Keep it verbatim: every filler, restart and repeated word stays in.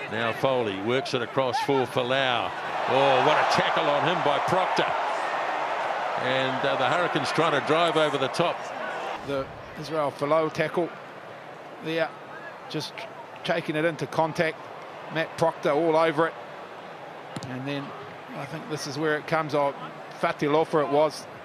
Now Foley works it across for Folau. Oh, what a tackle on him by Proctor. And uh, the Hurricanes trying to drive over the top. The Israel Folau tackle there, just taking it into contact. Matt Proctor all over it. And then I think this is where it comes off. Fatilofa it was.